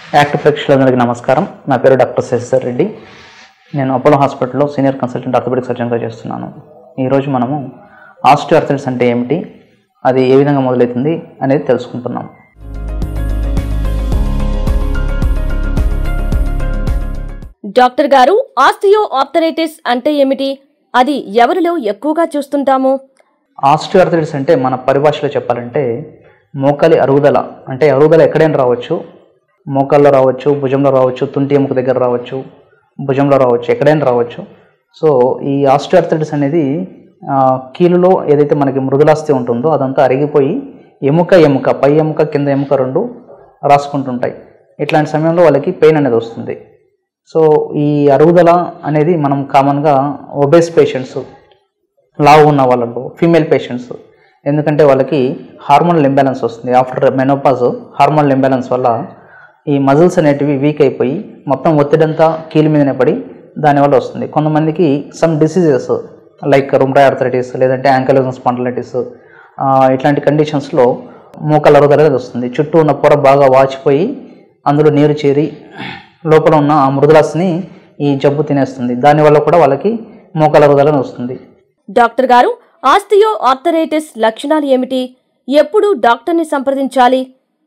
Act ప్రేక్షకులందరికీ నమస్కారం. నా పేరు డాక్టర్ శశిధర్ రెడ్డి. నేను అపోలో హాస్పిటల్లో సీనియర్ కన్సల్టెంట్ ఆర్థోపెడిక్ సర్జన్గా చేస్తున్నాను. ఈరోజు మనము ఆస్టియోఆర్థరైటిస్ అంటే ఏమిటి, అది ఏ విధంగా మొదలవుతుంది అనేది తెలుసుకుంటున్నాం. డాక్టర్ గారు, ఆస్టియోఆర్థరైటిస్ అంటే ఏమిటి, అది ఎవరిలో ఎక్కువగా చూస్తుంటాము? ఆస్టియోఆర్థరైటిస్ అంటే మన పరిభాషలో చెప్పాలంటే మోకాలి అరుగుదల. అంటే అరుగుదల ఎక్కడైనా రావచ్చు, మోకాల్లో రావచ్చు, భుజంలో రావచ్చు, తుంటి ఎముక దగ్గర రావచ్చు, భుజంలో రావచ్చు, ఎక్కడైనా రావచ్చు. సో ఈ ఆస్టియోఆర్థరైటిస్ అనేది కీలులో ఏదైతే మనకి మృదులాస్థి ఉంటుందో అదంతా అరిగిపోయి ఎముక పై ఎముక కింద ఎముక రెండు రాసుకుంటుంటాయి. ఇట్లాంటి సమయంలో వాళ్ళకి పెయిన్ అనేది వస్తుంది. సో ఈ అరుగుదల అనేది మనం కామన్గా ఒబేస్ పేషెంట్స్, లావు ఉన్న వాళ్ళలో, ఫీమేల్ పేషెంట్స్, ఎందుకంటే వాళ్ళకి హార్మోనల్ ఇంబ్యాలెన్స్ వస్తుంది. ఆఫ్టర్ మెనోపాజ్ హార్మోనల్ ఇంబ్యాలెన్స్ వల్ల ఈ మజిల్స్ అనేటివి వీక్ అయిపోయి మొత్తం ఒత్తిడంతా కీలు మీదనే పడి దానివల్ల వస్తుంది. కొంతమందికి some diseases like rheumatoid arthritis లేదంటే యాంకైలోజింగ్ స్పాండిలైటిస్ ఇట్లాంటి కండిషన్స్లో మోకాల అరుగుదల అనేది వస్తుంది. చుట్టూ ఉన్న పొర బాగా వాచిపోయి అందులో నీరు చేరి లోపల ఉన్న ఆ మృదులాస్థిని ఈ జబ్బు తినేస్తుంది. దానివల్ల కూడా వాళ్ళకి మోకాల అరుగుదల వస్తుంది. డాక్టర్ గారు, ఆస్టియోఆర్థరైటిస్ లక్షణాలు ఏమిటి? ఎప్పుడు డాక్టర్ని సంప్రదించాలి?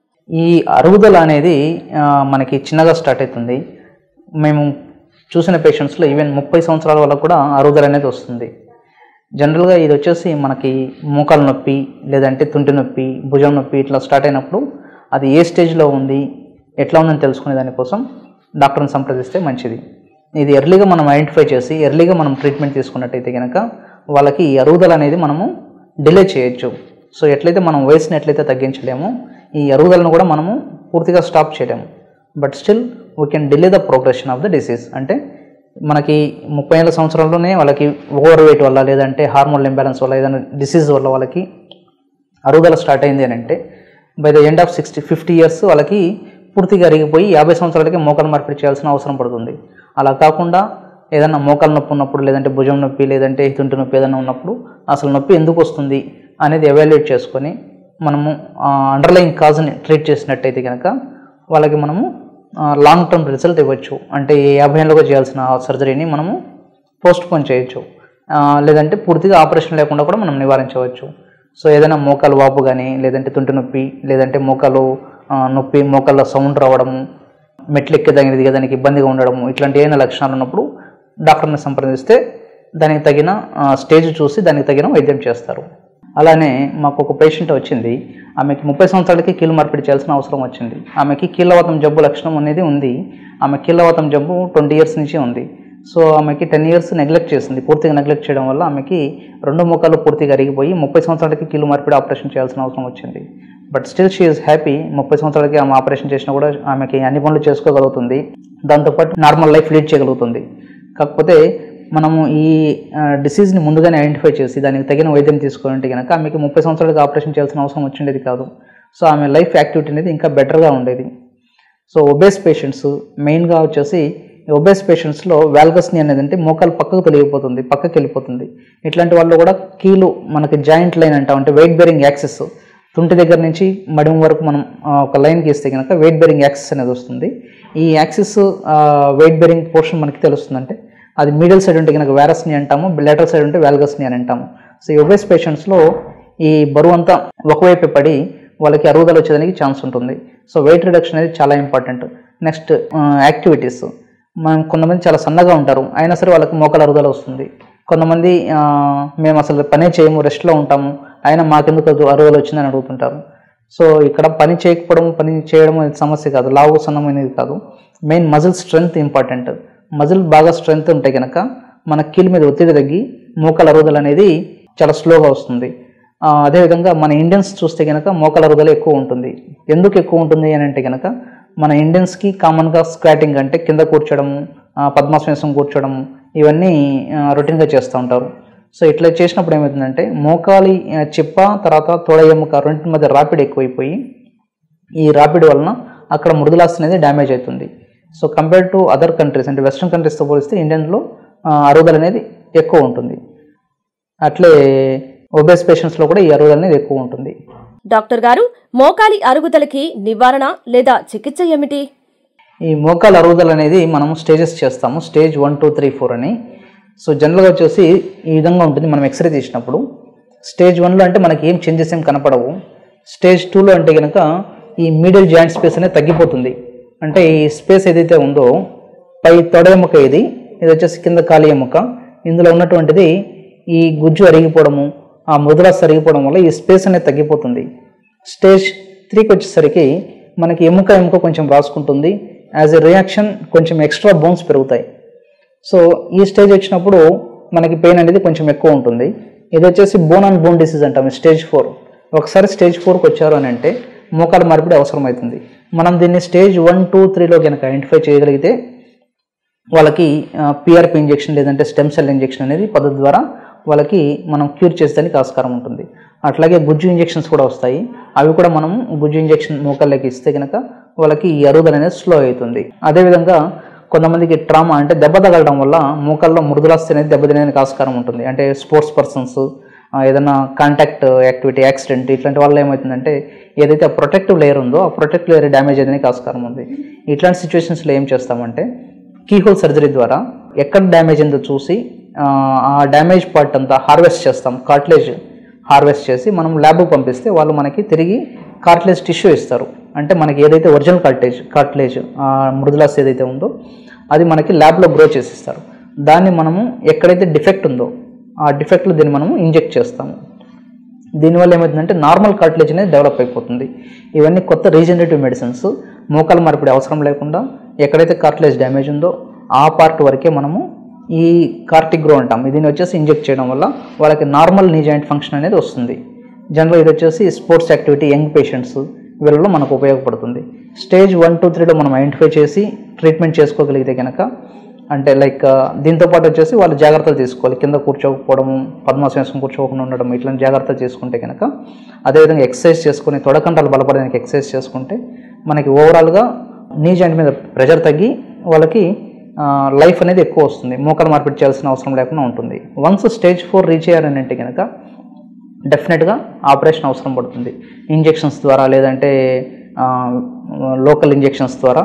ఈ అరుగుదల అనేది మనకి చిన్నగా స్టార్ట్ అవుతుంది. మేము చూసిన పేషెంట్స్లో ఈవెన్ 30 సంవత్సరాల వల్ల కూడా అరుగుదల అనేది వస్తుంది. జనరల్గా ఇది వచ్చేసి మనకి మోకాలు నొప్పి లేదంటే తుంటి నొప్పి, భుజం నొప్పి ఇట్లా స్టార్ట్ అయినప్పుడు అది ఏ స్టేజ్లో ఉంది, ఎట్లా ఉందని తెలుసుకునే దానికోసం డాక్టర్ని సంప్రదిస్తే మంచిది. ఇది ఎర్లీగా మనం ఐడెంటిఫై చేసి ఎర్లీగా మనం ట్రీట్మెంట్ తీసుకున్నట్టయితే కనుక వాళ్ళకి ఈ అరుగుదల అనేది మనము డిలే చేయొచ్చు. సో ఎట్లయితే మనం వయసుని ఎట్లయితే తగ్గించలేమో ఈ అరుగుదలను కూడా మనము పూర్తిగా స్టాప్ చేయలేము. But still we can delay the progression of the disease. అంటే మనకి 30 ఏళ్ళ సంవత్సరాల్లోనే వాళ్ళకి ఓవర్ వెయిట్ వల్ల లేదంటే హార్మోనల్ ఇంబ్యాలెన్స్ వల్ల ఏదైనా డిసీజ్ వల్ల వాళ్ళకి అరుగుదల స్టార్ట్ అయింది అని అంటే by the end of 50 years వాళ్ళకి పూర్తిగా అరిగిపోయి 50 సంవత్సరాలకి మోకాలు మార్పిడి చేయాల్సిన అవసరం పడుతుంది. అలా కాకుండా ఏదైనా మోకాలు నొప్పి ఉన్నప్పుడు లేదంటే భుజం నొప్పి లేదంటే తుంటి నొప్పి ఏదైనా ఉన్నప్పుడు అసలు నొప్పి ఎందుకు వస్తుంది అనేది ఎవాల్యుయేట్ చేసుకొని మనము అండర్లైన్ కాజ్ని ట్రీట్ చేసినట్టయితే కనుక వాళ్ళకి మనము లాంగ్ టర్మ్ రిజల్ట్ ఇవ్వచ్చు. అంటే 50 ఏళ్ళగా చేయాల్సిన సర్జరీని మనము పోస్ట్పోన్ చేయొచ్చు, లేదంటే పూర్తిగా ఆపరేషన్ లేకుండా కూడా మనం నివారించవచ్చు. సో ఏదైనా మోకాలు వాపు కానీ లేదంటే తుంటి నొప్పి లేదంటే మోకాలు నొప్పి, మోకాళ్ళ సౌండ్ రావడము, మెట్లు ఎక్కేదానికి దిగేదానికి ఇబ్బందిగా ఉండడము, ఇట్లాంటి ఏదైనా లక్షణాలు ఉన్నప్పుడు డాక్టర్ని సంప్రదిస్తే దానికి తగిన స్టేజ్ చూసి దానికి తగిన వైద్యం చేస్తారు. అలానే మాకు ఒక పేషెంట్ వచ్చింది. ఆమెకి 30 సంవత్సరాలకి కీలు మార్పిడి చేయాల్సిన అవసరం వచ్చింది. ఆమెకి కీళ్ళవాతం జబ్బు లక్షణం అనేది ఉంది. ఆమె కీళ్ళవాతం జబ్బు 20 ఇయర్స్ నుంచి ఉంది. సో ఆమెకి 10 ఇయర్స్ నెగ్లెక్ట్ చేసింది. పూర్తిగా నెగ్లెక్ట్ చేయడం వల్ల ఆమెకి 2 మోకాలు పూర్తిగా అరిగిపోయి 30 సంవత్సరాలకి కీలు మార్పిడి ఆపరేషన్ చేయాల్సిన అవసరం వచ్చింది. But still she is happy. 30 సంవత్సరాలకి ఆమె ఆపరేషన్ చేసినా కూడా ఆమెకి అన్ని పనులు చేసుకోగలుగుతుంది, దాంతోపాటు నార్మల్ లైఫ్ లీడ్ చేయగలుగుతుంది. కాకపోతే మనము ఈ డిసీజ్ని ముందుగానే ఐడెంటిఫై చేసి దానికి తగిన వైద్యం తీసుకోవాలంటే కనుక ఆమెకి 30 సంవత్సరాలకి ఆపరేషన్ చేయాల్సిన అవసరం వచ్చిండేది కాదు. సో ఆమె లైఫ్ యాక్టివిటీ అనేది ఇంకా బెటర్గా ఉండేది. సో ఒబేస్ పేషెంట్స్ మెయిన్గా వచ్చేసి ఒబేస్ పేషెంట్స్లో వాల్గస్ని అనేది అంటే మోకాలు పక్కకు తొలగిపోతుంది, పక్కకి వెళ్ళిపోతుంది. ఇట్లాంటి వాళ్ళు కూడా కీలు మనకి జాయింట్ లైన్ అంటాం, అంటే వెయిట్ బేరింగ్ యాక్సెస్, తుంటి దగ్గర నుంచి మడిం వరకు మనం ఒక లైన్ గీస్తే కనుక వెయిట్ బేరింగ్ యాక్సెస్ అనేది వస్తుంది. ఈ యాక్సెస్ వెయిట్ బేరింగ్ పోర్షన్ మనకి తెలుస్తుందంటే అది మిడిల్ సైడ్ ఉంటే కనుక వారస్ని అంటాము, లేటరల్ సైడ్ ఉంటే వాల్గస్ని అని అంటాము. సో ఈ ఒబేస్ పేషెంట్స్లో ఈ బరువు అంతా ఒకవైపు పడి వాళ్ళకి అరుగుదల వచ్చేదానికి ఛాన్స్ ఉంటుంది. సో వెయిట్ రిడక్షన్ అనేది చాలా ఇంపార్టెంట్. Next activities. మనం కొంతమంది చాలా సన్నగా ఉంటారు, అయినా సరే వాళ్ళకి మోకాల అరుగుదల వస్తుంది. కొంతమంది మేము అసలు పనే చేయము, రెస్ట్లో ఉంటాము, అయినా మాకెందుకు అరుగుదల వచ్చిందని అడుగుతుంటారు. సో ఇక్కడ పని చేయకపోవడం, పని చేయడం అనేది సమస్య కాదు, లావు సన్నం అనేది కాదు. Main muscle strength important. Muscle బాగా స్ట్రెంగ్త్ ఉంటే కనుక మన కీలు మీద ఒత్తిడి తగ్గి మోకాల అరుగుదల అనేది చాలా స్లోగా వస్తుంది. అదేవిధంగా మన ఇండియన్స్ చూస్తే కనుక మోకాల అరుగుదల ఎక్కువ ఉంటుంది. ఎందుకు ఎక్కువ ఉంటుంది అని అంటే కనుక మన ఇండియన్స్కి కామన్గా స్క్వాటింగ్ అంటే కింద కూర్చోడము, పద్మాసనం కూర్చోడము ఇవన్నీ రొటీన్గా చేస్తూ ఉంటారు. సో ఇట్లా చేసినప్పుడు ఏమవుతుందంటే మోకాలి చిప్ప తర్వాత తొడ ఎముక రెండింటి మధ్య రాపిడ్ ఎక్కువైపోయి ఈ రాపిడ్ వలన అక్కడ మృదులాస్థి అనేది డ్యామేజ్ అవుతుంది. So compare to other countries అంటే వెస్ట్రన్ కంట్రీస్తో పోలిస్తే ఇండియన్లో అరుగుదల అనేది ఎక్కువ ఉంటుంది. అట్లే ఒబేస్ పేషెంట్స్లో కూడా ఈ అరుగుదల అనేది ఎక్కువ ఉంటుంది. డాక్టర్ గారు, మోకాలి అరుగుదలకి నివారణ లేదా చికిత్స ఏమిటి? ఈ మోకాలు అరుగుదల అనేది మనం స్టేజెస్ చేస్తాము, స్టేజ్ 1, 2, 3, 4 అని. సో జనరల్గా వచ్చేసి ఈ విధంగా ఉంటుంది మనం ఎక్స్రే తీసినప్పుడు. స్టేజ్ 1లో అంటే మనకి ఏం చేంజెస్ ఏం కనపడవు. స్టేజ్ 2లో అంటే కనుక ఈ మీడియల్ జాయింట్ స్పేస్ అనేది తగ్గిపోతుంది. అంటే ఈ స్పేస్ ఏదైతే ఉందో పై తొడ ఎముక ఇది వచ్చేసి కింద కాలి ఎముక, ఇందులో ఉన్నటువంటిది ఈ గుజ్జు అరిగిపోవడము, ఆ మృదులాస్థి అరిగిపోవడం వల్ల ఈ స్పేస్ అనేది తగ్గిపోతుంది. స్టేజ్ 3కి వచ్చేసరికి మనకి ఎముక కొంచెం రాసుకుంటుంది. యాజ్ ఎ రియాక్షన్ కొంచెం ఎక్స్ట్రా బోన్స్ పెరుగుతాయి. సో ఈ స్టేజ్ వచ్చినప్పుడు మనకి పెయిన్ అనేది కొంచెం ఎక్కువ ఉంటుంది. ఇది వచ్చేసి బోన్ అండ్ బోన్ డిసీజ్ అంటాం, స్టేజ్ 4. ఒకసారి స్టేజ్ 4కి వచ్చారు అని అంటే మోకాలు మార్పిడి అవసరం అవుతుంది. మనం దీన్ని స్టేజ్ 1, 2, 3లో కనుక ఐడెంటిఫై చేయగలిగితే వాళ్ళకి పిఆర్పి ఇంజెక్షన్ లేదంటే స్టెమ్ సెల్ ఇంజెక్షన్ అనేది పద్ధతి ద్వారా వాళ్ళకి మనం క్యూర్ చేసేదానికి ఆస్కారం ఉంటుంది. అట్లాగే గుజ్జు ఇంజెక్షన్స్ కూడా వస్తాయి. అవి కూడా మనం గుజ్జు ఇంజెక్షన్ మోకాళ్ళకి ఇస్తే కనుక వాళ్ళకి ఈ అరుగుదల అనేది స్లో అవుతుంది. అదేవిధంగా కొంతమందికి ట్రామా అంటే దెబ్బ తగలడం వల్ల మోకాల్లో మృదులాస్థి అనేది దెబ్బతినేందుకు ఆస్కారం ఉంటుంది. అంటే స్పోర్ట్స్ పర్సన్స్ ఏదైనా కాంటాక్ట్ యాక్టివిటీ, యాక్సిడెంట్ ఇట్లాంటి వల్ల ఏమవుతుందంటే ఏదైతే ప్రొటెక్టివ్ లేయర్ ఉందో ఆ ప్రొటెక్టివ్ లేయర్ డ్యామేజ్ అయ్యేందుకు ఆస్కారం ఉంది. ఇట్లాంటి సిచ్యువేషన్స్లో ఏం చేస్తామంటే కీహోల్ సర్జరీ ద్వారా ఎక్కడ డ్యామేజ్ ఉందో చూసి ఆ డ్యామేజ్ పార్ట్ అంతా హార్వెస్ట్ చేస్తాం. కార్టిలేజ్ హార్వెస్ట్ చేసి మనం ల్యాబ్కి పంపిస్తే వాళ్ళు మనకి తిరిగి కార్టిలేజ్ టిష్యూ ఇస్తారు. అంటే మనకి ఏదైతే ఒరిజినల్ కార్టిలేజ్ మృదులాస్థి ఏదైతే ఉందో అది మనకి ల్యాబ్లో గ్రో చేసిస్తారు. దాన్ని మనము ఎక్కడైతే డిఫెక్ట్ ఉందో ఆ డిఫెక్ట్లో దీన్ని మనము ఇంజెక్ట్ చేస్తాము. దీనివల్ల ఏమవుతుందంటే నార్మల్ కార్టిలేజ్ అనేది డెవలప్ అయిపోతుంది. ఇవన్నీ కొత్త రీజనరేటివ్ మెడిసిన్స్. మోకాలు మార్పిడి అవసరం లేకుండా ఎక్కడైతే కార్టిలేజ్ డ్యామేజ్ ఉందో ఆ పార్ట్ వరకే మనము ఈ కార్టిగ్రో అంటాం. దీన్ని వచ్చేసి ఇంజెక్ట్ చేయడం వల్ల వాళ్ళకి నార్మల్ నీ జాయింట్ ఫంక్షన్ అనేది వస్తుంది. జనరల్ ఇది వచ్చేసి స్పోర్ట్స్ యాక్టివిటీ, యంగ్ పేషెంట్స్ వీళ్ళలో మనకు ఉపయోగపడుతుంది. స్టేజ్ 1, 2, 3లో మనం ఐడెంటిఫై చేసి ట్రీట్మెంట్ చేసుకోగలిగితే కనుక అంటే లైక్ దీంతోపాటు వచ్చేసి వాళ్ళు జాగ్రత్తలు తీసుకోవాలి. కింద కూర్చోకపోవడము, పద్మాసనం కూర్చోకుండా ఉండడం ఇట్లాంటి జాగ్రత్తలు చేసుకుంటే కనుక, అదేవిధంగా ఎక్సర్సైజ్ చేసుకుని తొడకంటాలు బలపడడానికి ఎక్సర్సైజ్ చేసుకుంటే మనకి ఓవరాల్గా నీ జాయింట్ మీద ప్రెషర్ తగ్గి వాళ్ళకి లైఫ్ అనేది ఎక్కువ వస్తుంది. మోకాలు మార్పిడి చేయాల్సిన అవసరం లేకుండా ఉంటుంది. వన్స్ స్టేజ్ 4 రీచ్ అయ్యారని అంటే కనుక డెఫినెట్గా ఆపరేషన్ అవసరం పడుతుంది. ఇంజెక్షన్స్ ద్వారా లేదంటే లోకల్ ఇంజెక్షన్స్ ద్వారా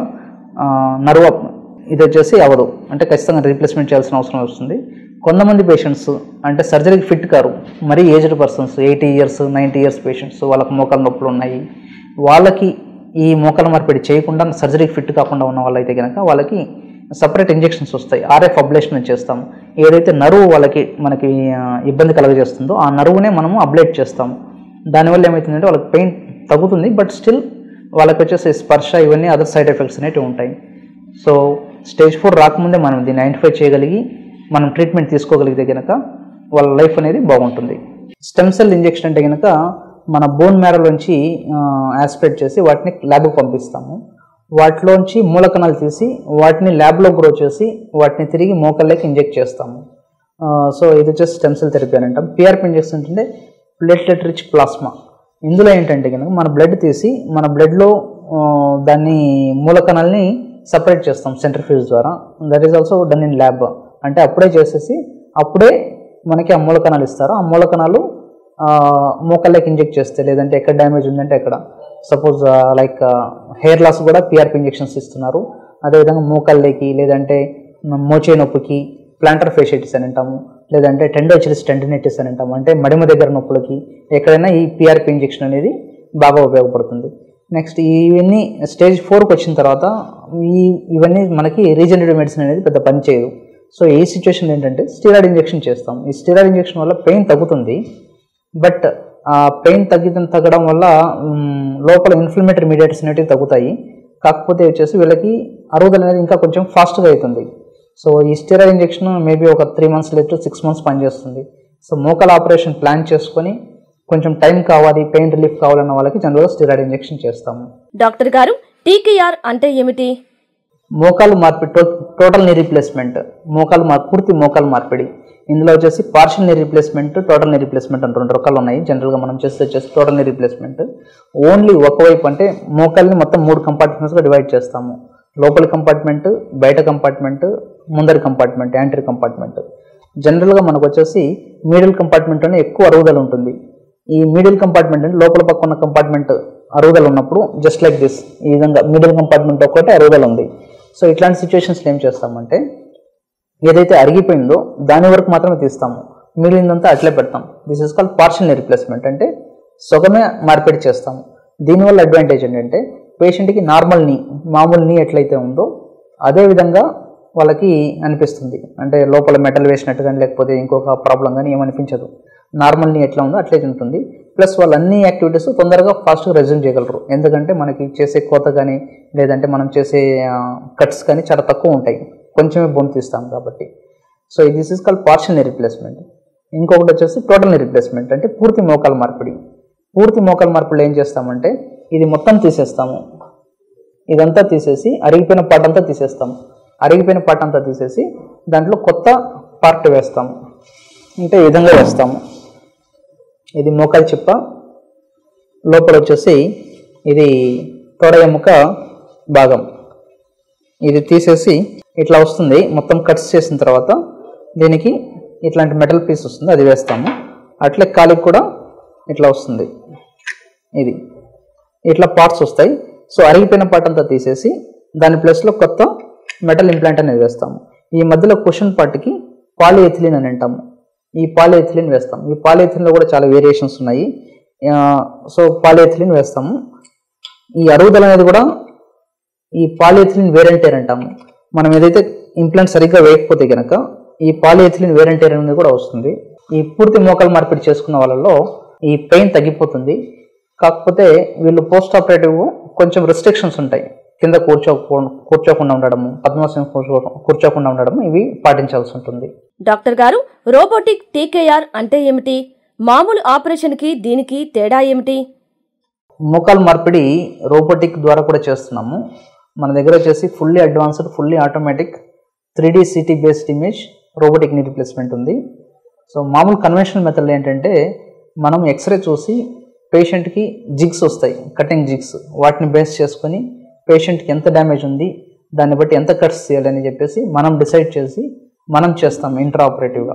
నర్వ్ ఇది వచ్చేసి అవ్వదు, అంటే ఖచ్చితంగా రీప్లేస్మెంట్ చేయాల్సిన అవసరం వస్తుంది. కొంతమంది పేషెంట్స్ అంటే సర్జరీకి ఫిట్ కారు, మరీ aged persons 80 years, 90 years patients వాళ్ళకి మోకాలు నొప్పులు ఉన్నాయి. వాళ్ళకి ఈ మోకాలు మార్పిడి చేయకుండా సర్జరీకి ఫిట్ కాకుండా ఉన్న వాళ్ళైతే కనుక వాళ్ళకి సపరేట్ ఇంజెక్షన్స్ వస్తాయి. ఆర్ఎఫ్ అబ్లేషన్ చేస్తాము. ఏదైతే నరువు మనకి ఇబ్బంది కలుగజేస్తుందో ఆ నరువునే మనము అబ్లేట్ చేస్తాము. దానివల్ల ఏమవుతుందంటే వాళ్ళకి పెయిన్ తగ్గుతుంది, బట్ స్టిల్ వాళ్ళకి వచ్చేసి స్పర్శ ఇవన్నీ అదర్ సైడ్ ఎఫెక్ట్స్ అనేవి ఉంటాయి. సో స్టేజ్ 4 రాకముందే మనం దీన్ని ఐడెంటిఫై చేయగలిగి మనం ట్రీట్మెంట్ తీసుకోగలిగితే కనుక వాళ్ళ లైఫ్ అనేది బాగుంటుంది. స్టెమ్ సెల్ ఇంజెక్షన్ అంటే కనుక మన బోన్ మ్యారోలోంచి యాస్పిరేట్ చేసి వాటిని ల్యాబ్కి పంపిస్తాము. వాటిలోంచి మూలకణాలు తీసి వాటిని ల్యాబ్లో గ్రో చేసి వాటిని తిరిగి మోకాళ్ళకి ఇంజెక్ట్ చేస్తాము. సో ఇది వచ్చేసి స్టెమ్ సెల్ థెరపీ అని అంటాం. పిఆర్పి ఇంజెక్షన్ అంటే ప్లేట్లెట్ రిచ్ ప్లాస్మా. ఇందులో ఏంటంటే కనుక మన బ్లడ్ తీసి మన బ్లడ్లో దాన్ని మూలకణాలని సపరేట్ చేస్తాం సెంట్రిఫ్యూజ్ ద్వారా. That is also done in lab. అంటే అప్పుడే చేసేసి అప్పుడే మనకి ఆ మూలకణాలు ఇస్తారు. ఆ మూలకణాలు మోకాళ్ళకి ఇంజెక్ట్ చేస్తే లేదంటే ఎక్కడ డ్యామేజ్ ఉందంటే ఎక్కడ సపోజ్ లైక్ హెయిర్ లాస్ కూడా పిఆర్పి ఇంజెక్షన్స్ ఇస్తున్నారు. అదేవిధంగా మోకాళ్ళకి లేదంటే మోచే నొప్పికి ప్లాంటర్ ఫేషియటిస్ అని అంటాము, లేదంటే టెండోచిలిస్ టెండినైటిస్ అని అంటాము. అంటే మడిమ దగ్గర నొప్పులకి ఎక్కడైనా ఈ పిఆర్పి ఇంజెక్షన్ అనేది బాగా ఉపయోగపడుతుంది. నెక్స్ట్ ఇవన్నీ స్టేజ్ 4కి వచ్చిన తర్వాత ఇవన్నీ మనకి రీజనరేటివ్ మెడిసిన్ అనేది పెద్ద పని చేయదు. సో ఈ సిచ్యువేషన్ ఏంటంటే స్టీరాయిడ్ ఇంజెక్షన్ చేస్తాం. ఈ స్టీరాయిడ్ ఇంజెక్షన్ వల్ల పెయిన్ తగ్గుతుంది, బట్ ఆ పెయిన్ తగ్గడం వల్ల లోపల ఇన్ఫ్లమేటరీ మీడియేటర్స్ అనేవి తగ్గుతాయి. కాకపోతే వచ్చేసి వీళ్ళకి అరుగుదల అనేది ఇంకా కొంచెం ఫాస్ట్గా అవుతుంది. సో ఈ స్టీరాయిడ్ ఇంజెక్షన్ మేబీ ఒక 3 months లేదా 6 months పనిచేస్తుంది. సో మోకాల్ ఆపరేషన్ ప్లాన్ చేసుకొని కొంచెం టైం కావాలి, పెయిన్ రిలీఫ్ కావాలన్న వాళ్ళకి జనరల్గా స్టీరాయిడ్ ఇంజెక్షన్ చేస్తాము. డాక్టర్ గారు, టీకేఆర్ అంటే ఏమిటి? మోకాలు మార్పిడి, టోటల్ నీ రీప్లేస్మెంట్. పూర్తి మోకాలు మార్పిడి. ఇందులో వచ్చేసి partial knee replacement, total knee replacement అని 2 రకాలు ఉన్నాయి. జనరల్గా మనం వచ్చేసి టోటల్ నీ రీప్లేస్మెంట్. ఓన్లీ ఒకవైపు అంటే మోకాల్ని మొత్తం 3 కంపార్ట్మెంట్స్గా డివైడ్ చేస్తాము. లోపలి కంపార్ట్మెంట్, బయట కంపార్ట్మెంట్, ముందరి కంపార్ట్మెంట్, యాంటీరియర్ కంపార్ట్మెంట్. జనరల్గా మనకు వచ్చేసి మిడిల్ కంపార్ట్మెంట్లోనే ఎక్కువ అరుగుదల ఉంటుంది. ఈ మిడిల్ కంపార్ట్మెంట్ అంటే లోపల పక్క ఉన్న కంపార్ట్మెంట్ అరుగుదల ఉన్నప్పుడు జస్ట్ లైక్ దిస్, ఈ విధంగా మిడిల్ కంపార్ట్మెంట్ ఒక్కటే అరుగుదల ఉంది. సో ఇట్లాంటి సిచ్యువేషన్స్లో ఏం చేస్తామంటే ఏదైతే అరిగిపోయిందో దాని వరకు మాత్రమే తీస్తాము, మిగిలిందంతా అట్లే పెడతాం. This is called partial knee replacement, అంటే సగమే మార్పిడి చేస్తాము. దీనివల్ల అడ్వాంటేజ్ ఏంటంటే పేషెంట్కి నార్మల్ నీ, మామూలు నీ ఎట్లయితే ఉందో అదే విధంగా వాళ్ళకి అనిపిస్తుంది. అంటే లోపల మెటల్ వేసినట్టు కానీ లేకపోతే ఇంకొక ప్రాబ్లం కానీ ఏమనిపించదు. నార్మల్ నీ ఎట్లా ఉందో అట్లే ఉంటుంది. ప్లస్ వాళ్ళు అన్ని యాక్టివిటీస్ తొందరగా ఫాస్ట్గా రెజ్యూమ్ చేయగలరు. ఎందుకంటే మనకి చేసే కోత కానీ లేదంటే మనం చేసే కట్స్ కానీ చాలా తక్కువ ఉంటాయి, కొంచెమే బోన్ తీస్తాం కాబట్టి. So this is called partial knee replacement. ఇంకొకటి వచ్చేసి టోటల్ నీ రీప్లేస్మెంట్, అంటే పూర్తి మోకాల మార్పిడి. పూర్తి మోకాల మార్పిడిలో ఏం చేస్తామంటే ఇది మొత్తం తీసేస్తాము, ఇదంతా తీసేసి అరిగిపోయిన పార్ట్ అంతా తీసేస్తాము. అరిగిపోయిన పార్ట్ అంతా తీసేసి దాంట్లో కొత్త పార్ట్ వేస్తాము, అంటే ఈ విధంగా వేస్తాము. ఇది మోకాల చిప్ప, లోపల వచ్చేసి ఇది తొడ ఎముక భాగం, ఇది తీసేసి ఇట్లా వస్తుంది. మొత్తం కట్స్ చేసిన తర్వాత దీనికి ఇట్లాంటి మెటల్ పీస్ వస్తుంది, అది వేస్తాము. అట్లే కాలికి కూడా ఇట్లా వస్తుంది, ఇది ఇట్లా పార్ట్స్ వస్తాయి. సో అరిగిపోయిన పార్ట్ అంతా తీసేసి దాని ప్లేస్లో కొత్త మెటల్ ఇంప్లాంట్ అనేది వేస్తాము. ఈ మధ్యలో క్వశ్చన్ పార్ట్కి పాలిఎథిలిన్ అని అంటాము, ఈ పాలిఎథిలిన్ వేస్తాం. ఈ పాలిఎథిలిన్లో కూడా చాలా వేరియేషన్స్ ఉన్నాయి. సో పాలిఎథిలిన్ వేస్తాము. ఈ అరుగుదల అనేది కూడా ఈ పాలిఎథిలిన్ వేరెంటేర్ అంటాము. మనం ఏదైతే ఇంప్లాంట్ సరిగ్గా వేయకపోతే కనుక ఈ పాలిఎథిలిన్ వేరెంటేర్ అనేది కూడా వస్తుంది. ఈ పూర్తి మోకాలు మార్పిడి చేసుకున్న వాళ్ళలో ఈ పెయిన్ తగ్గిపోతుంది. కాకపోతే వీళ్ళు పోస్ట్ ఆపరేటివ్ కొంచెం రెస్ట్రిక్షన్స్ ఉంటాయి. కింద కూర్చోకుండా ఉండడము, పద్మాసనం కూర్చోకుండా ఉండడము, ఇవి పాటించాల్సి ఉంటుంది. డాక్టర్ గారు, రోబోటిక్ టీకేఆర్ అంటే ఏమిటి? మామూలు ఆపరేషన్కి దీనికి తేడా ఏమిటి? మోకాలు మార్పిడి రోబోటిక్ ద్వారా కూడా చేస్తున్నాము. మన దగ్గర వచ్చేసి fully advanced, fully automatic 3D CT based image robotic knee replacement ఉంది. సో మామూలు కన్వెన్షనల్ మెథడ్ ఏంటంటే మనం ఎక్స్రే చూసి పేషెంట్కి జిగ్స్ వస్తాయి, కటింగ్ జిగ్స్, వాటిని బేస్ చేసుకొని పేషెంట్కి ఎంత డ్యామేజ్ ఉంది, దాన్ని బట్టి ఎంత కట్స్ చేయాలని చెప్పేసి మనం డిసైడ్ చేసి మనం చేస్తాం ఇంట్రా ఆపరేటివ్గా.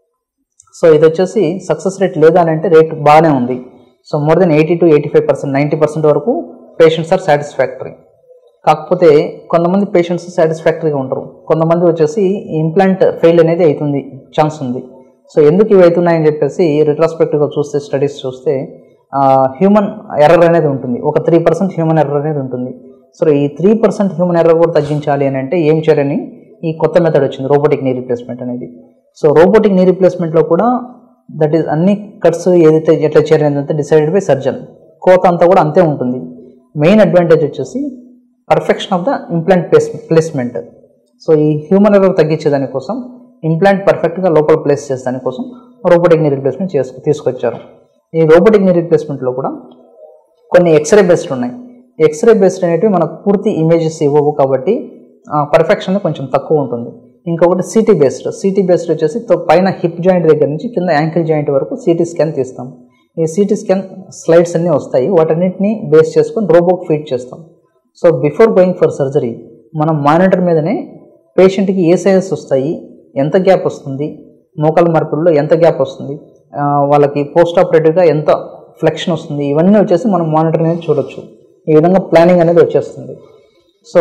సో ఇది వచ్చేసి సక్సెస్ రేట్ లేదా అని అంటే రేట్ బాగానే ఉంది. సో మోర్ దెన్ 80 to 85%, 90% వరకు పేషెంట్స్ ఆర్ సాటిస్ఫాక్టరీ. కాకపోతే కొంతమంది పేషెంట్స్ సాటిస్ఫాక్టరీగా ఉంటారు, కొంతమంది వచ్చేసి ఇంప్లాంట్ ఫెయిల్ అనేది అవుతుంది, ఛాన్స్ ఉంది. సో ఎందుకు ఇవి అవుతున్నాయని చెప్పేసి రిట్రాస్పెక్టివ్గా చూస్తే, స్టడీస్ చూస్తే హ్యూమన్ ఎర్రర్ అనేది ఉంటుంది, ఒక 3% హ్యూమన్ ఎర్రర్ అనేది ఉంటుంది. సో ఈ 3% హ్యూమన్ ఎర్రర్ కూడా తగ్గించాలి అని అంటే ఏం చేయాలని ఈ కొత్త మెథడ్ వచ్చింది, రోబోటిక్ నీ రీప్లేస్మెంట్ అనేది. సో రోబోటిక్ నీ రీప్లేస్మెంట్లో కూడా దట్ ఈస్ అన్ని కట్స్ ఏదైతే ఎట్లా చేయాలంటే డిసైడెడ్ బై సర్జన్, కోత అంతా కూడా అంతే ఉంటుంది. మెయిన్ అడ్వాంటేజ్ వచ్చేసి perfection of the implant placement. So ఈ హ్యూమన్ ఎర్రర్ తగ్గించేదానికోసం, ఇంప్లాంట్ పర్ఫెక్ట్గా లోపల ప్లేస్ చేసేదానికోసం రోబోటిక్ నీ రీప్లేస్మెంట్ తీసుకొచ్చారు. ఈ రోబోటిక్ నీ రీప్లేస్మెంట్లో కూడా కొన్ని ఎక్స్రే బేస్డ్ ఉన్నాయి. ఎక్స్రే బేస్డ్ అనేటివి మనకు పూర్తి ఇమేజెస్ ఇవ్వవు కాబట్టి పర్ఫెక్షన్ కొంచెం తక్కువ ఉంటుంది. ఇంకొకటి సిటీ బేస్డ్ వచ్చేసి పైన హిప్ జాయింట్ దగ్గర నుంచి కింద యాంకిల్ జాయింట్ వరకు సిటీ స్కాన్ తీస్తాం. ఈ సిటీ స్కాన్ స్లైడ్స్ అన్నీ వస్తాయి, వాటన్నిటిని బేస్ చేసుకొని రోబోకి ఫీడ్ చేస్తాం. So before going for surgery మనం మానిటర్ మీదనే పేషెంట్కి ఏ సైజెస్ వస్తాయి, ఎంత గ్యాప్ వస్తుంది, మోకాల మార్పిడిలో ఎంత గ్యాప్ వస్తుంది, వాళ్ళకి పోస్ట్ ఆపరేటివ్గా ఎంత ఫ్లెక్షన్ వస్తుంది, ఇవన్నీ వచ్చేసి మనం మానిటర్ అనేది చూడొచ్చు. ఈ విధంగా ప్లానింగ్ అనేది వచ్చేస్తుంది. సో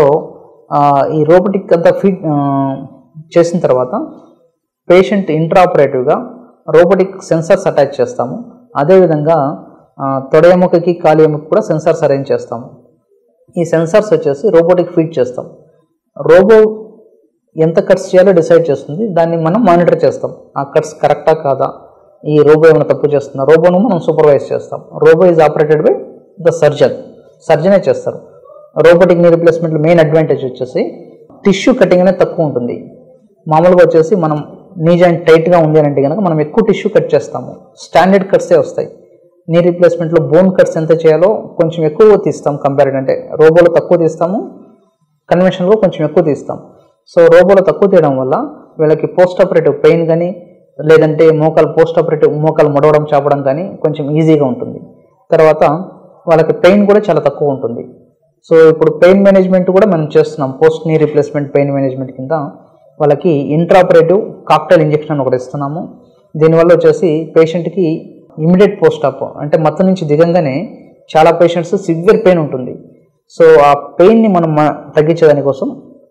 ఈ రోబోటిక్ అంతా ఫీడ్ చేసిన తర్వాత పేషెంట్ ఇంట్రా ఆపరేటివ్గా రోబోటిక్ సెన్సార్స్ అటాచ్ చేస్తాము. అదేవిధంగా తొడ ఎముకకి కాలి ఎముకకి కూడా సెన్సార్స్ అరేంజ్ చేస్తాము. ఈ సెన్సార్స్ వచ్చేసి రోబోటిక్ ఫీడ్ చేస్తాం. రోబో ఎంత కట్స్ చేయాలో డిసైడ్ చేస్తుంది, దాన్ని మనం మానిటర్ చేస్తాం. ఆ కట్స్ కరెక్టా కాదా, ఈ రోబో ఏమైనా తప్పు చేస్తుందా, రోబోను మనం సూపర్వైజ్ చేస్తాం. Robo is operated by the సర్జనే చేస్తారు. రోబోటిక్ నీ రీప్లేస్మెంట్లో మెయిన్ అడ్వాంటేజ్ వచ్చేసి టిష్యూ కటింగ్ అనేది తక్కువ ఉంటుంది. మామూలుగా వచ్చేసి మనం నీ జాయింట్ టైట్గా ఉంది అని అంటే కనుక మనం ఎక్కువ టిష్యూ కట్ చేస్తాము, స్టాండర్డ్ కట్సే వస్తాయి. నీ రీప్లేస్మెంట్లో బోన్ కట్స్ ఎంత చేయాలో కొంచెం ఎక్కువ తీస్తాం కంపేర్డ్, అంటే రోబోలో తక్కువ తీస్తాము, కన్వెన్షనల్గా కొంచెం ఎక్కువ తీస్తాం. సో రోబోలో తక్కువ తీయడం వల్ల వీళ్ళకి పోస్ట్ ఆపరేటివ్ పెయిన్ కానీ లేదంటే పోస్ట్ ఆపరేటివ్ మోకాలు మొడవడం, చాపడం కానీ కొంచెం ఈజీగా ఉంటుంది. తర్వాత వాళ్ళకి పెయిన్ కూడా చాలా తక్కువ ఉంటుంది. సో ఇప్పుడు పెయిన్ మేనేజ్మెంట్ కూడా మనం చేస్తున్నాం. Post knee replacement pain management కింద వాళ్ళకి ఇంట్రాపరేటివ్ కాక్టైల్ ఇంజెక్షన్ ఒకటి ఇస్తున్నాము. దీనివల్ల వచ్చేసి పేషెంట్కి ఇమీడియట్ పోస్ట్ ఆప్, అంటే మత్తు నుంచి దిగంగానే చాలా పేషెంట్స్ సివియర్ పెయిన్ ఉంటుంది. సో ఆ పెయిన్ని మనం తగ్గించేదానికోసం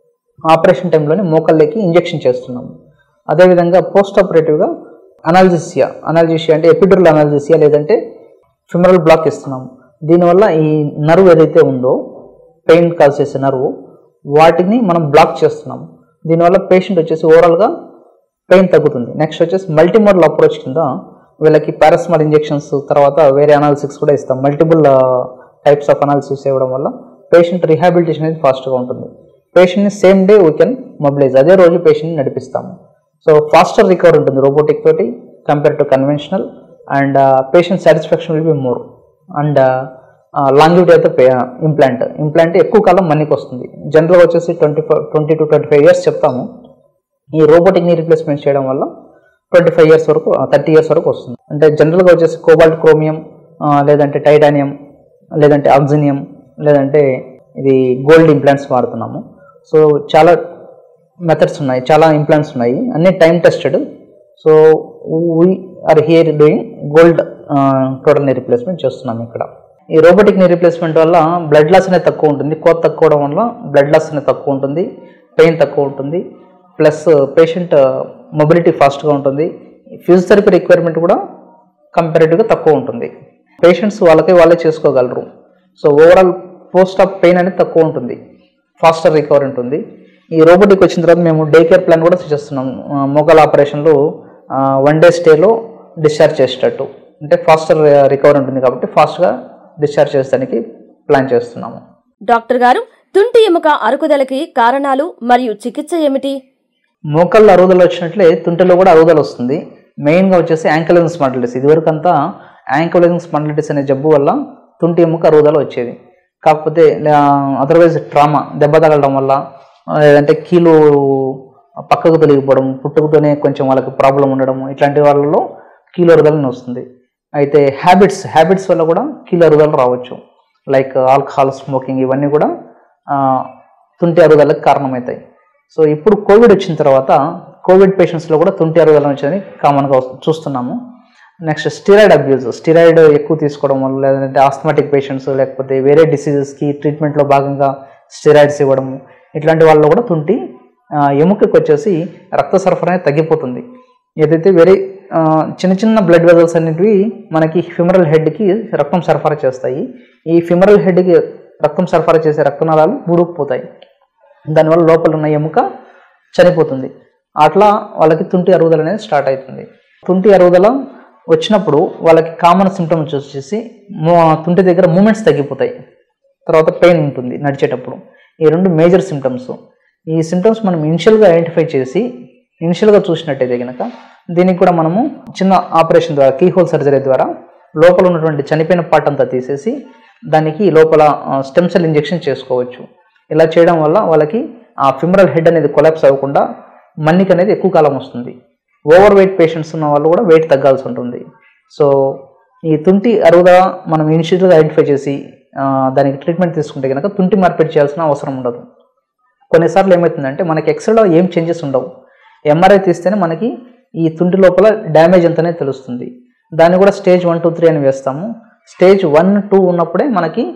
ఆపరేషన్ టైంలోనే మోకాళ్ళకి ఇంజెక్షన్ చేస్తున్నాము. అదేవిధంగా పోస్ట్ ఆపరేటివ్గా అనాల్జెసియా అంటే ఎపిడ్యూరల్ అనాల్జెసియా లేదంటే ఫిమరల్ బ్లాక్ ఇస్తున్నాము. దీనివల్ల ఈ నర్వ్ ఏదైతే ఉందో పెయిన్ కాజ్ చేసే నర్వ్ వాటిని మనం బ్లాక్ చేస్తున్నాము. దీనివల్ల పేషెంట్ వచ్చేసి ఓవరాల్గా పెయిన్ తగ్గుతుంది. నెక్స్ట్ వచ్చేసి మల్టీమోడల్ అప్రోచ్ కింద వీళ్ళకి పారాసిటమాల్ ఇంజెక్షన్స్ తర్వాత వేరే అనాలిసిక్స్ కూడా ఇస్తాం. మల్టిపుల్ టైప్స్ ఆఫ్ అనాలిసిస్ ఇవ్వడం వల్ల పేషెంట్ రిహాబిలిటేషన్ అనేది ఫాస్ట్గా ఉంటుంది. పేషెంట్ని same day we can mobilize, అదే రోజు పేషెంట్ని నడిపిస్తాము. సో ఫాస్టర్ రికవర్ ఉంటుంది రోబోటిక్ తోటి compare to conventional, and patient satisfaction will be more. And longevity అయితే ఇంప్లాంట్ ఎక్కువ కాలం మనకి వస్తుంది. జనరల్గా వచ్చేసి 20 to 25 years చెప్తాము. ఈ రోబోటిక్ నీ రీప్లేస్మెంట్ చేయడం వల్ల 25 years వరకు 30 years వరకు వస్తుంది. అంటే జనరల్గా వచ్చేసి కోబాల్ట్ క్రోమియం లేదంటే టైటానియం లేదంటే ఆక్సినియం లేదంటే ఇది గోల్డ్ ఇంప్లాంట్స్ వాడుతున్నాము. సో చాలా మెథడ్స్ ఉన్నాయి, చాలా ఇంప్లాంట్స్ ఉన్నాయి, అన్ని time tested. So we are here doing gold total knee replacement చేస్తున్నాము ఇక్కడ. ఈ రోబోటిక్ నీ రీప్లేస్మెంట్ వల్ల బ్లడ్ లాస్ అనేది తక్కువ ఉంటుంది. కోత తక్కువ అవడం వల్ల బ్లడ్ లాస్ అనేది తక్కువ ఉంటుంది, పెయిన్ తక్కువ ఉంటుంది, ప్లస్ పేషెంట్ మొబిలిటీ ఫాస్ట్గా ఉంటుంది. ఫిజియోథెరపీ రిక్వైర్మెంట్ కూడా కంపారిటివ్గా తక్కువ ఉంటుంది. పేషెంట్స్ వాళ్ళే చేసుకోగలరు. So overall post of pain అనేది తక్కువ ఉంటుంది, ఫాస్టర్ రికవరీ ఉంటుంది. ఈ రోబోటిక్ వచ్చిన తర్వాత మేము డే కేర్ ప్లాన్ కూడా చేస్తున్నాం. మోకాల ఆపరేషన్లు 1 day స్టేలో డిశ్చార్జ్ చేసేటట్టు, అంటే ఫాస్టర్ రికవరీ ఉంటుంది కాబట్టి ఫాస్ట్గా డిశ్చార్జ్ చేసేదానికి ప్లాన్ చేస్తున్నాము. డాక్టర్ గారు, తుంటి ఎముక అరుగుదలకి కారణాలు మరియు చికిత్స ఏమిటి? మోకాళ్ళ అరుగుదల వచ్చినట్లే తుంటిలో కూడా అరుగుదల వస్తుంది. మెయిన్గా వచ్చేసి యాంకిలోజింగ్ స్పాండిలైటిస్. ఇదివరకు అంతా యాంకిలోజింగ్ స్పాండిలైటిస్ అనే జబ్బు వల్ల తుంటి ఎముక అరుగుదల వచ్చేది. కాకపోతే అదర్వైజ్ ట్రామా, దెబ్బ తగలడం వల్ల లేదంటే కీలు పక్కకు తొలగిపోవడం, పుట్టుకతోనే కొంచెం వాళ్ళకి ప్రాబ్లం ఉండడం, ఇట్లాంటి వాళ్ళలో కీలు అరుగుదలని వస్తుంది. అయితే హ్యాబిట్స్ వల్ల కూడా కీలు అరుగుదల రావచ్చు. లైక్ ఆల్కహాల్, స్మోకింగ్, ఇవన్నీ కూడా తుంటి అరుగుదలకు కారణమవుతాయి. సో ఇప్పుడు కోవిడ్ వచ్చిన తర్వాత కోవిడ్ పేషెంట్స్లో కూడా తుంటి అరుగుదల వచ్చేది కామన్గా చూస్తున్నాము. నెక్స్ట్ స్టిరాయిడ్ ఎక్కువ తీసుకోవడం వల్ల, లేదంటే ఆస్థమాటిక్ పేషెంట్స్ లేకపోతే వేరే డిసీజెస్కి ట్రీట్మెంట్లో భాగంగా స్టిరాయిడ్స్ ఇవ్వడము, ఇట్లాంటి వాళ్ళలో కూడా తుంటి ఎముకకి వచ్చేసి రక్త సరఫరా అనేది తగ్గిపోతుంది. ఏదైతే వేరే చిన్న బ్లడ్ వెజల్స్ అనేటివి మనకి ఫిమరల్ హెడ్కి రక్తం సరఫరా చేస్తాయి. ఈ ఫిమరల్ హెడ్కి రక్తం సరఫరా చేసే రక్తనాళాలు మూడుకుపోతాయి. దానివల్ల లోపల ఉన్న ఎముక చనిపోతుంది. అట్లా వాళ్ళకి తుంటి అరుగుదల అనేది స్టార్ట్ అవుతుంది. తుంటి అరుగుదల వచ్చినప్పుడు వాళ్ళకి కామన్ సిమ్టమ్స్ వచ్చేసి తుంటి దగ్గర మూమెంట్స్ తగ్గిపోతాయి, తర్వాత పెయిన్ ఉంటుంది నడిచేటప్పుడు. ఈ 2 మేజర్ సిమ్టమ్స్. ఈ సిమ్టమ్స్ మనం ఇనిషియల్గా ఐడెంటిఫై చేసి ఇనిషియల్గా చూసినట్టయితే కనుక దీనికి కూడా మనము చిన్న ఆపరేషన్ ద్వారా, కీహోల్ సర్జరీ ద్వారా లోపల ఉన్నటువంటి చనిపోయిన పార్ట్ అంతా తీసేసి దానికి లోపల స్టెమ్ సెల్ ఇంజెక్షన్ చేసుకోవచ్చు. ఇలా చేయడం వల్ల వాళ్ళకి ఆ ఫిమరల్ హెడ్ అనేది కొలాప్స్ అవ్వకుండా మన్నిక అనేది ఎక్కువ కాలం వస్తుంది. ఓవర్ వెయిట్ పేషెంట్స్ ఉన్న వాళ్ళు కూడా వెయిట్ తగ్గాల్సి ఉంటుంది. సో ఈ తుంటి అరుగుదల మనం ఇనిషియల్గా ఐడెంటిఫై చేసి దానికి ట్రీట్మెంట్ తీసుకుంటే కనుక తుంటి మార్పిడి చేయాల్సిన అవసరం ఉండదు. కొన్నిసార్లు ఏమవుతుందంటే మనకి ఎక్స్రేలో ఏం చేంజెస్ ఉండవు, ఎంఆర్ఐ తీస్తేనే మనకి ఈ తుంటి లోపల డ్యామేజ్ ఎంతనే తెలుస్తుంది. దాన్ని కూడా స్టేజ్ 1, 2, 3 అని వేస్తాము. స్టేజ్ 1, 2 ఉన్నప్పుడే మనకి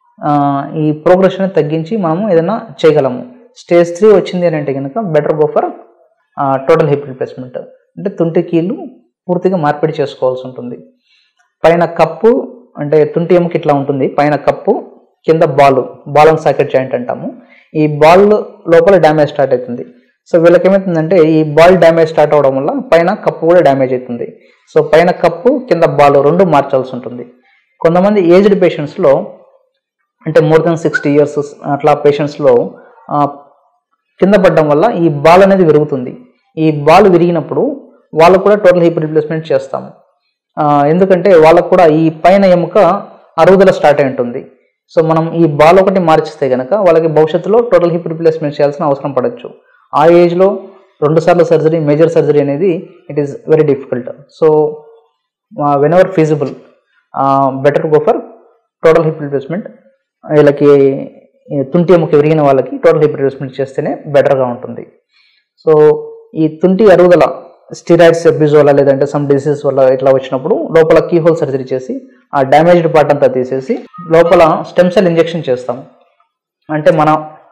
ఈ ప్రోగ్రెషన్ తగ్గించి మనము ఏదైనా చేయగలము. స్టేజ్ 3 వచ్చింది అని అంటే కనుక better go for total hip replacement, అంటే తుంటి కీళ్ళు పూర్తిగా మార్పిడి చేసుకోవాల్సి ఉంటుంది. పైన కప్పు అంటే తుంటి ఎముక ఇట్లా ఉంటుంది, పైన కప్పు, కింద బాల్ అండ్ సాకెట్ జాయింట్ అంటాము. ఈ బాల్ లోపల డ్యామేజ్ స్టార్ట్ అవుతుంది. సో వీళ్ళకి ఏమవుతుందంటే ఈ బాల్ డ్యామేజ్ స్టార్ట్ అవడం వల్ల పైన కప్పు కూడా డ్యామేజ్ అవుతుంది. సో పైన కప్పు, కింద బాల్ 2 మార్చాల్సి ఉంటుంది. కొంతమంది ఏజ్డ్ పేషెంట్స్లో అంటే మోర్ దెన్ 60 years అట్లా పేషెంట్స్లో కింద పడడం వల్ల ఈ బాల్ అనేది విరుగుతుంది. ఈ బాల్ విరిగినప్పుడు వాళ్ళకు కూడా టోటల్ హిప్ రీప్లేస్మెంట్ చేస్తాము. ఎందుకంటే వాళ్ళకు కూడా ఈ పైన ఎముక అరుగుదల స్టార్ట్ అయి ఉంటుంది. సో మనం ఈ బాల్ ఒకటి మార్చిస్తే కనుక వాళ్ళకి భవిష్యత్తులో టోటల్ హిప్ రీప్లేస్మెంట్ చేయాల్సిన అవసరం పడవచ్చు. ఆ ఏజ్లో 2 సార్లు సర్జరీ, మేజర్ సర్జరీ అనేది it is very difficult. So whenever feasible better go for total hip replacement. వీళ్ళకి తుంటి ఎముక విరిగిన వాళ్ళకి టోటల్ హిప్ రీప్లేస్మెంట్ చేస్తేనే బెటర్గా ఉంటుంది. సో ఈ తుంటి అరుగుదల స్టిరాయిడ్స్ అబ్యూజ్ వల్ల లేదంటే సమ్ డిసీజ్ వల్ల ఇట్లా వచ్చినప్పుడు లోపల కీహోల్ సర్జరీ చేసి ఆ డ్యామేజ్డ్ పార్ట్ అంతా తీసేసి లోపల స్టెమ్ సెల్ ఇంజెక్షన్ చేస్తాం. అంటే మన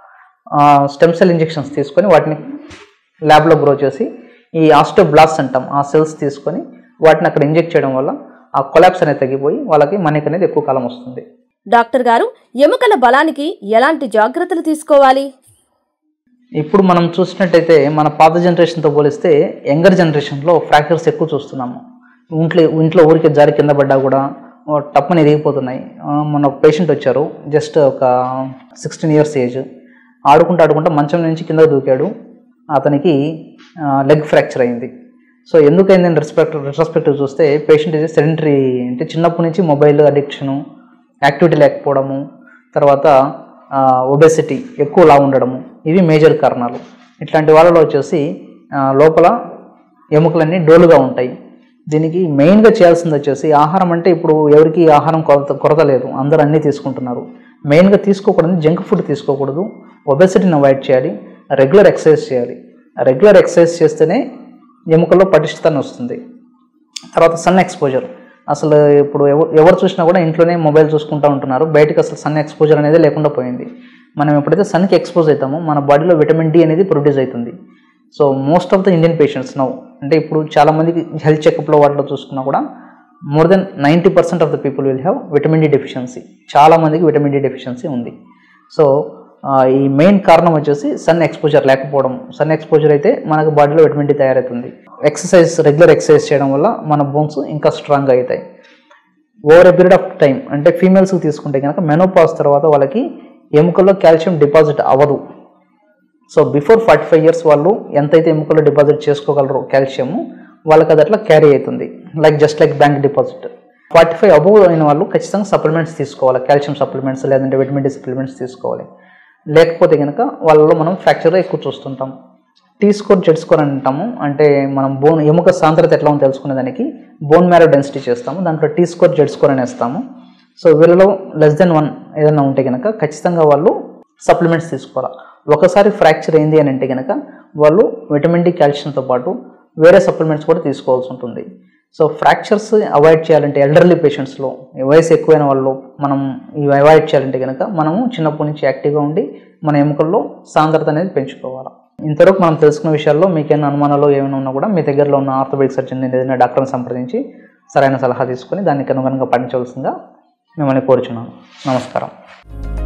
స్టెమ్ సెల్ ఇంజెక్షన్స్ తీసుకొని వాటిని ల్యాబ్లో గ్రో చేసి ఈ ఆస్టియోబ్లాస్ట్ అంటాం ఆ సెల్స్ తీసుకొని వాటిని అక్కడ ఇంజెక్ట్ చేయడం వల్ల ఆ కొలాప్స్ అనేది తగ్గిపోయి వాళ్ళకి మనిక అనేది ఎక్కువ కాలం వస్తుంది. డాక్టర్ గారు, ఎముకల బలానికి ఎలాంటి జాగ్రత్తలు తీసుకోవాలి? ఇప్పుడు మనం చూసినట్టయితే మన పాత జనరేషన్తో పోలిస్తే యంగర్ జనరేషన్లో ఫ్రాక్చర్స్ ఎక్కువ చూస్తున్నాము. ఇంట్లో ఊరికే జారి కింద పడ్డా కూడా టప్పని ఎదిగిపోతున్నాయి. మొన్న ఒక పేషెంట్ వచ్చారు, జస్ట్ ఒక 16 years ఏజ్. ఆడుకుంటూ మంచం నుంచి కింద దూకాడు. అతనికి లెగ్ ఫ్రాక్చర్ అయింది. సో ఎందుకైందని రెట్రోస్పెక్టివ్ చూస్తే పేషెంట్ ఇది సెడెంటరీ, అంటే చిన్నప్పటి నుంచి మొబైల్ అడిక్షను, యాక్టివిటీ లేకపోవడము, తర్వాత ఒబెసిటీ, ఎక్కువ లావు ఉండడము, ఇవి మేజర్ కారణాలు. ఇట్లాంటి వాళ్ళలో వచ్చేసి లోపల ఎముకలన్నీ డోలుగా ఉంటాయి. దీనికి మెయిన్గా చేయాల్సింది వచ్చేసి ఆహారం. అంటే ఇప్పుడు ఎవరికి ఆహారం కొరత లేదు, అందరూ అన్నీ తీసుకుంటున్నారు. మెయిన్గా తీసుకోకూడదు జంక్ ఫుడ్ తీసుకోకూడదు, ఒబెసిటీని అవాయిడ్ చేయాలి, రెగ్యులర్ ఎక్సర్సైజ్ చేయాలి. రెగ్యులర్ ఎక్సర్సైజ్ చేస్తేనే ఎముకల్లో పటిష్టత వస్తుంది. తర్వాత సన్ ఎక్స్పోజర్. అసలు ఇప్పుడు ఎవరు చూసినా కూడా ఇంట్లోనే మొబైల్ చూసుకుంటూ ఉంటున్నారు, బయటకు అసలు సన్ ఎక్స్పోజర్ అనేది లేకుండా పోయింది. మనం ఎప్పుడైతే సన్కి ఎక్స్పోజ్ అవుతామో మన బాడీలో విటమిన్ డి అనేది ప్రొడ్యూస్ అవుతుంది. So most of the Indian patients now, అంటే ఇప్పుడు చాలామందికి హెల్త్ చెకప్లో వాటిలో చూసుకున్నా కూడా more than 90% of the people will have vitamin D deficiency. చాలామందికి విటమిన్ డి డెఫిషియన్సీ ఉంది. సో ఈ మెయిన్ కారణం వచ్చేసి సన్ ఎక్స్పోజర్ లేకపోవడం. సన్ ఎక్స్పోజర్ అయితే మనకు బాడీలో విటమిన్ డి తయారవుతుంది. రెగ్యులర్ ఎక్సర్సైజ్ చేయడం వల్ల మన బోన్స్ ఇంకా స్ట్రాంగ్ అవుతాయి. Over a period of time, అంటే ఫీమేల్స్కి తీసుకుంటే కనుక మెనోపాజ్ తర్వాత వాళ్ళకి ఎముకల్లో కాల్షియం డిపాజిట్ అవ్వదు. సో బిఫోర్ 45 years వాళ్ళు ఎంతైతే ఎముకల్లో డిపాజిట్ చేసుకోగలరో కాల్షియం, వాళ్ళకి అది అట్లా క్యారీ అవుతుంది, just like bank deposit. 45 above అయిన వాళ్ళు ఖచ్చితంగా సప్లిమెంట్స్ తీసుకోవాలి, కాల్షియం సప్లిమెంట్స్ లేదంటే విటమిన్ డి సప్లిమెంట్స్ తీసుకోవాలి. లేకపోతే కనుక వాళ్ళలో మనం ఫ్రాక్చర్ ఎక్కువ చూస్తుంటాం. టీ స్కోర్, జెడ్ స్కోర్ అని అంటాము. అంటే మనం ఎముక సాంద్రత ఎట్లా ఉందో తెలుసుకునే దానికి బోన్ మ్యారో డెన్సిటీ చేస్తాము, దాంట్లో టీ స్కోర్, జెడ్ స్కోర్ అని వేస్తాము. సో వీళ్ళలో <1 ఏదైనా ఉంటే కనుక ఖచ్చితంగా వాళ్ళు సప్లిమెంట్స్ తీసుకోవాలి. ఒకసారి ఫ్రాక్చర్ అయింది అని అంటే కనుక వాళ్ళు విటమిన్ డి, కాల్షియంతో పాటు వేరే సప్లిమెంట్స్ కూడా తీసుకోవాల్సి ఉంటుంది. సో ఫ్రాక్చర్స్ అవాయిడ్ చేయాలంటే ఎల్డర్లీ పేషెంట్స్లో, వయసు ఎక్కువైన వాళ్ళు మనం ఇవి అవాయిడ్ చేయాలంటే కనుక మనము చిన్నప్పటి నుంచి యాక్టివ్గా ఉండి మన ఎముకల్లో సాంద్రత అనేది పెంచుకోవాలి. ఇంతవరకు మనం తెలుసుకున్న విషయాల్లో మీకేమైనా అనుమానాలు ఏమైనా ఉన్నా కూడా మీ దగ్గరలో ఉన్న ఆర్థోపెడిక్ సర్జన్ ఏదైనా డాక్టర్ని సంప్రదించి సరైన సలహా తీసుకొని దానికి అనుగుణంగా పాటించవలసిందిగా మిమ్మల్ని కోరుచున్నాను. నమస్కారం.